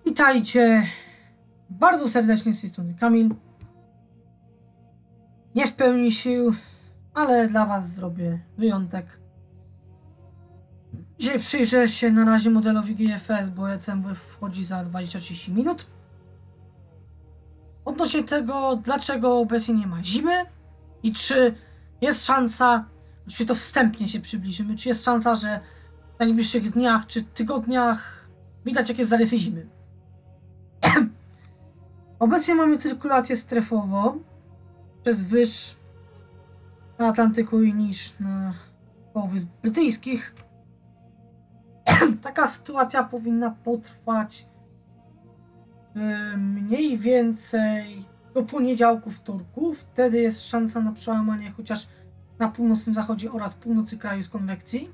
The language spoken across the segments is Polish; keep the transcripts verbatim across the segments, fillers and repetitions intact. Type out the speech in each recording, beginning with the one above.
Witajcie bardzo serdecznie z tej strony Kamil. Nie w pełni sił, ale dla Was zrobię wyjątek. Dzisiaj przyjrzę się na razie modelowi G F S, bo E C M W wchodzi za dwadzieścia do trzydziestu minut. Odnośnie tego, dlaczego obecnie nie ma zimy i czy jest szansa, oczywiście to wstępnie się przybliżymy, czy jest szansa, że w najbliższych dniach czy tygodniach widać jakieś zarysy zimy. Obecnie mamy cyrkulację strefową przez wyż na Atlantyku i niż na Półwysp Brytyjskich. Taka sytuacja powinna potrwać yy, mniej więcej do poniedziałku, wtorku. Wtedy jest szansa na przełamanie chociaż na północnym zachodzie oraz północy kraju z konwekcji.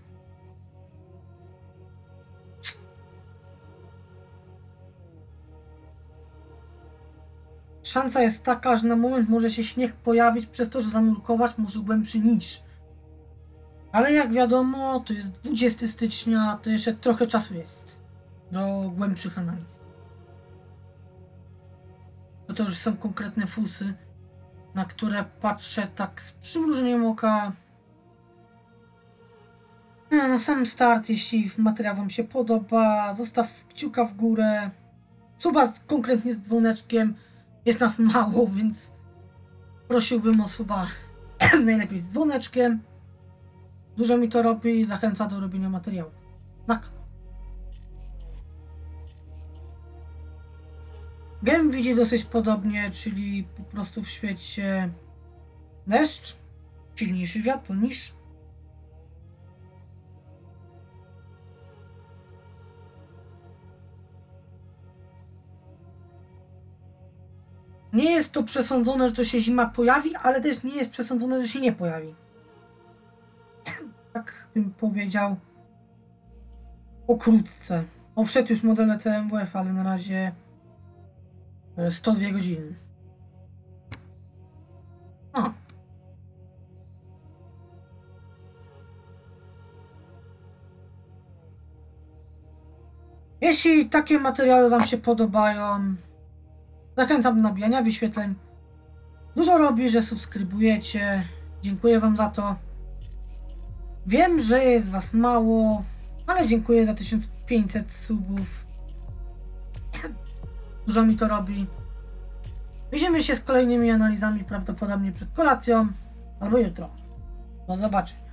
Szansa jest taka, że na moment może się śnieg pojawić przez to, że zanurkować może głębszy niż. Ale jak wiadomo, to jest dwudziestego stycznia, to jeszcze trochę czasu jest do głębszych analiz. To, to już są konkretne fusy, na które patrzę tak z przymrużeniem oka. Na sam start, jeśli materiał Wam się podoba, zostaw kciuka w górę. Suba z, konkretnie z dzwoneczkiem. Jest nas mało, więc prosiłbym o suba najlepiej z dzwoneczkiem. Dużo mi to robi i zachęca do robienia materiału. Tak. Game widzi dosyć podobnie, czyli po prostu w świecie deszcz, silniejszy wiatr, niż. Nie jest to przesądzone, że to się zima pojawi, ale też nie jest przesądzone, że się nie pojawi. Tak bym powiedział pokrótce. O, wszedł już model E C M W F, ale na razie sto dwie godziny. O. Jeśli takie materiały Wam się podobają, zachęcam do nabijania wyświetleń. Dużo robi, że subskrybujecie. Dziękuję Wam za to. Wiem, że jest Was mało, ale dziękuję za tysiąc pięćset subów. Dużo mi to robi. Widzimy się z kolejnymi analizami prawdopodobnie przed kolacją albo jutro. Do zobaczenia.